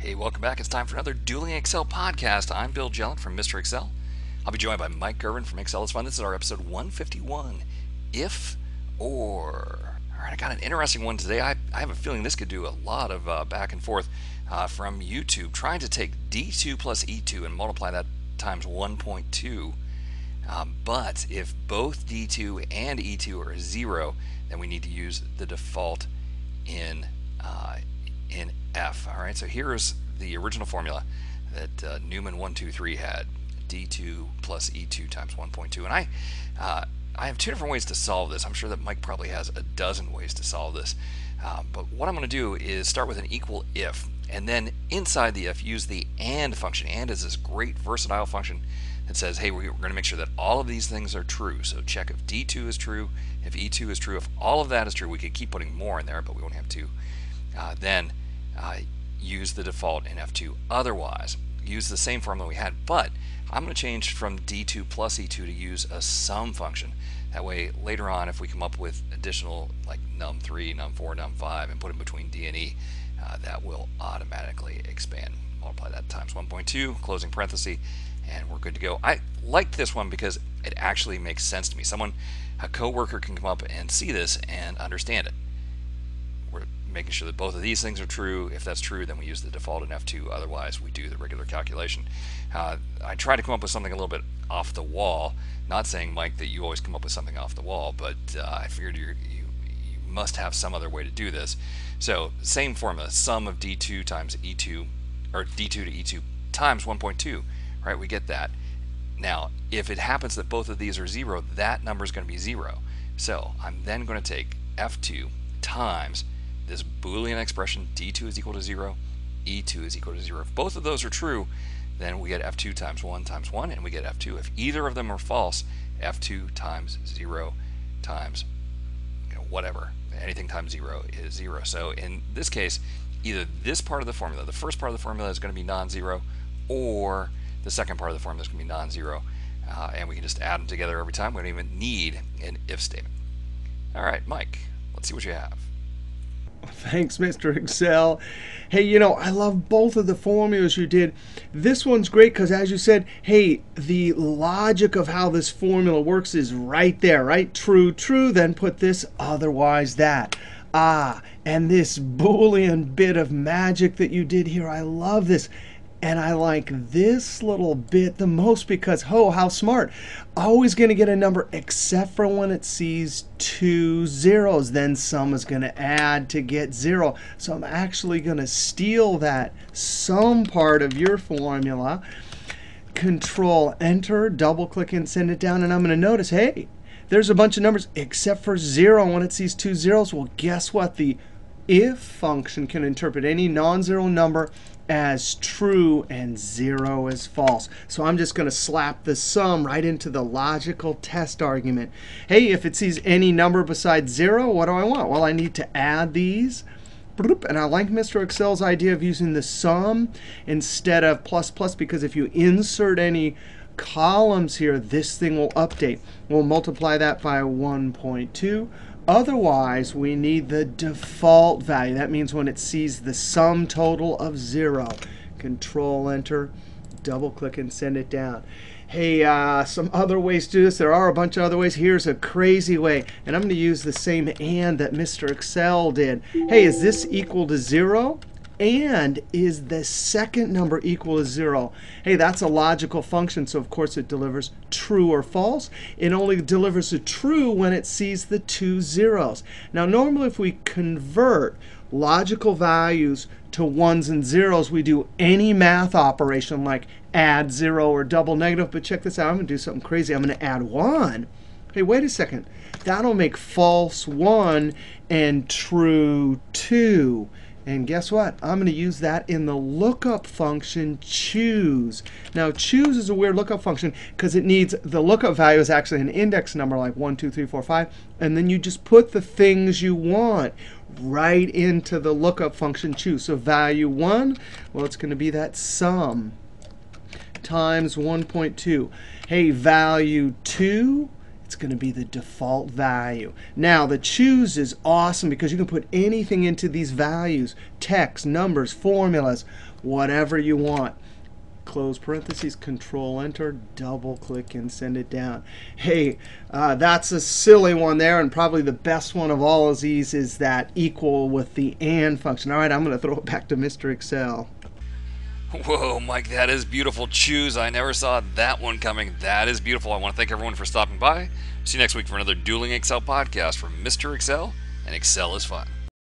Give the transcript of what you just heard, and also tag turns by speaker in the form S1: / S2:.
S1: Hey, welcome back. It's time for another Dueling Excel podcast. I'm Bill Jelen from Mr. Excel. I'll be joined by Mike Girvin from Excel is Fun. This is our episode 151, If or. All right, I got an interesting one today. I have a feeling this could do a lot of back and forth from YouTube, trying to take D2 plus E2 and multiply that times 1.2. But if both D2 and E2 are 0, then we need to use the default in F. All right, so here's the original formula that Newman 123 had: D2 plus E2 times 1.2. And I have two different ways to solve this. I'm sure that Mike probably has a dozen ways to solve this. But what I'm going to do is start with an equal if, and then inside the if use the AND function. AND is this great versatile function that says, hey, we're going to make sure that all of these things are true. So check if D2 is true, if E2 is true. If all of that is true, we could keep putting more in there, but we won't have to. Then use the default in F2. Otherwise, use the same formula we had, but I'm going to change from D2 plus E2 to use a sum function. That way, later on, if we come up with additional like num3, num4, num5, and put in between D and E, that will automatically expand. Multiply that times 1.2, closing parenthesis, and we're good to go. I like this one because it actually makes sense to me. A coworker can come up and see this and understand it. We're making sure that both of these things are true. If that's true, then we use the default in F2. Otherwise, we do the regular calculation. I try to come up with something a little bit off the wall. Not saying, Mike, that you always come up with something off the wall, but I figured you must have some other way to do this. So same formula: sum of D2 times E2, or D2 to E2 times 1.2. Right? We get that. Now, if it happens that both of these are 0, that number is going to be 0. So I'm then going to take F2 times this Boolean expression: D2 is equal to 0, E2 is equal to 0. If both of those are true, then we get F2 times 1, and we get F2. If either of them are false, F2 times 0 times whatever. Anything times 0 is 0. So in this case, either this part of the formula, the first part of the formula, is going to be non-zero, or the second part of the formula is going to be non-zero. And we can just add them together every time. We don't even need an if statement. All right, Mike, let's see what you have.
S2: Thanks, Mr. Excel. Hey, I love both of the formulas you did. This one's great because, as you said, hey, the logic of how this formula works is right there, right? True, true, then put this, otherwise that. And this Boolean bit of magic that you did here, I love this. And I like this little bit the most because, how smart. Always going to get a number except for when it sees 2 zeros. Then sum is going to add to get 0. So I'm actually going to steal that sum part of your formula. Control Enter, double click and send it down. And I'm going to notice, hey, there's a bunch of numbers except for 0 when it sees 2 zeros. Well, guess what? The if function can interpret any non-zero number as true and 0 as false. So I'm just going to slap the sum right into the logical test argument. Hey, if it sees any number besides 0, what do I want? Well, I need to add these. And I like Mr. Excel's idea of using the sum instead of plus plus, because if you insert any columns here, this thing will update. We'll multiply that by 1.2. Otherwise, we need the default value. That means when it sees the sum total of 0. Control Enter, double click and send it down. Hey, some other ways to do this. There are a bunch of other ways. Here's a crazy way. And I'm going to use the same AND that Mr. Excel did. Hey, is this equal to 0? And is the second number equal to 0? Hey, that's a logical function, so of course it delivers true or false. It only delivers a true when it sees the 2 zeros. Now, normally if we convert logical values to 1s and 0s, we do any math operation like add 0 or double negative. But check this out. I'm going to do something crazy. I'm going to add 1. Hey, wait a second. That'll make false 1 and true 2. And guess what? I'm going to use that in the lookup function choose. Now, choose is a weird lookup function because it needs the lookup value is actually an index number like 1, 2, 3, 4, 5. And then you just put the things you want right into the lookup function choose. So value 1, well, it's going to be that sum times 1.2. Hey, value 2, it's going to be the default value. Now, the choose is awesome because you can put anything into these values, text, numbers, formulas, whatever you want. Close parentheses, Control Enter, double click and send it down. Hey, that's a silly one there, and probably the best one of all of these is that equal with the AND function. All right, I'm going to throw it back to Mr. Excel.
S1: Whoa, Mike, that is beautiful. Choose. I never saw that one coming. That is beautiful. I want to thank everyone for stopping by. See you next week for another Dueling Excel podcast from Mr. Excel, and Excel is fun.